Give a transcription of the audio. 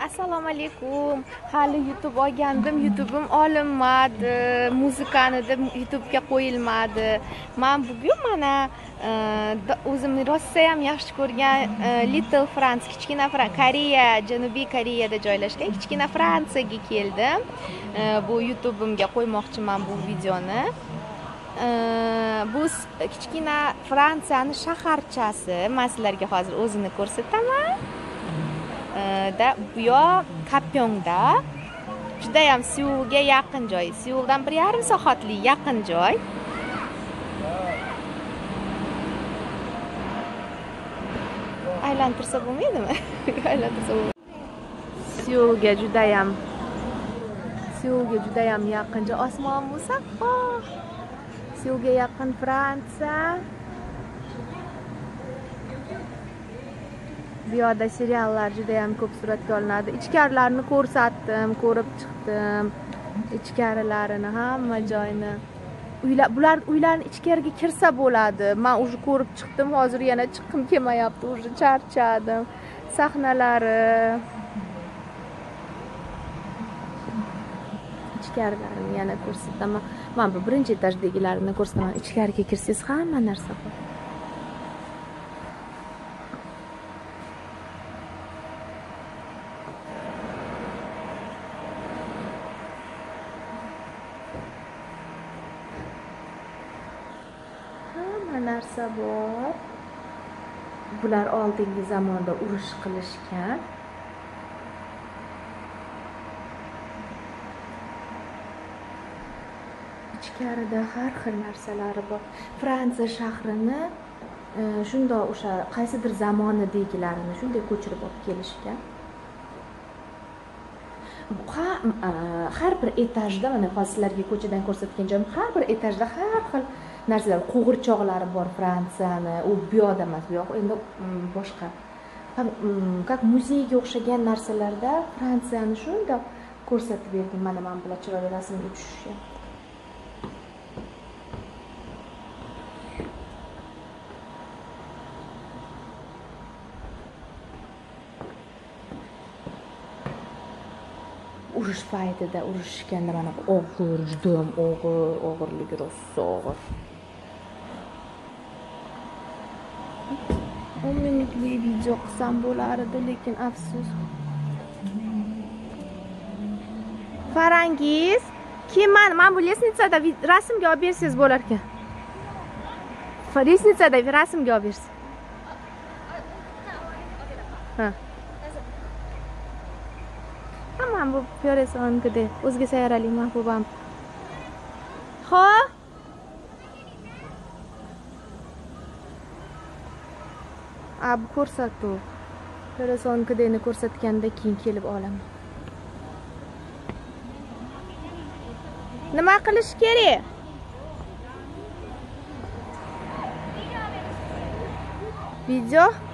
Assalomu alaykum. Hali YouTube olgandim, YouTube'im olinmadi. Muzikani deb YouTube'ga qo'yilmadi. Men bugun mana o'zimni rosa ham yaxshi ko'rgan Little France, kichkina Koreya, Janubiy Koreyada joylashgan kichkina Fransiyaga keldim. Bu YouTube'imga qo'ymoqchiman bu videoni. Bu kichkina Fransiyani shaharchasi. Men sizlarga hozir o'zini ko'rsataman. Bu yoq Kapyongda juda ham Seulga yaqin joy. Seuldan 1,5 soatlik yaqin joy. Aylantirsa bo'lmaydimi? Aylantirsa bo'lmaydi. Seulga juda ham yaqin joy. Osmon musaffo. Seulga yaqin Fransiya. Bu yerda seriallar juda ham ko'p suratga olinadi. Ichkarilarni ko'rsatdim, ko'rib chiqdim. Ichkarilarini, hamma joyni. Bular uylarning ichkariga kirsa bo'ladi. Men уже ko'rib chiqdim, hozir yana chiqqim kelmayapti, уже charchadim. Sahnalari, ichkarilarini yana ko'rsataman. Men bu birinchi etajdagilarini ko'rsataman. Ichkariga kirsangiz hamma narsa bor. Narsa bor. Bular oldingi zamonda urush qilishgan. Ichkarida har xil narsalari bor. Fransiya shahrini shunday o'sha qaysidir zamonidagilarini shunday ko'chirib olib kelishgan. Har bir etajda, mana hozir sizlarga ko'chadan ko'rsatgan joyim, har bir etajda har xil narsalar, qo'g'irchoqlari bor Fransiyani. U bu yoqda emas, bu yoq endi boshqa. Как muzeyga o'xshagan narsalarda Fransiyani shunda ko'rsatib berdim. Mana men bilan chiroyli rasmga tushishgan. Urush paytida urushganda mana bu og'ir, juda ham og'irligi rosa og'ir. 10 minutlik video qilsam bo'lar edi, lekin afsus. Farangiz, keyin men bu lesnitsada rasmga olib bersangiz bo'lar ekan. Lesnitsada rasmga olib bersiz. Ha. Tamam, bu Pyoresonkida o'zga sayrali mahbubam. Xo'p. Bu ko'rsatuv. Pyoresonkidani ko'rsatganda keyin kelib olaman. Nima qilish kerak? Video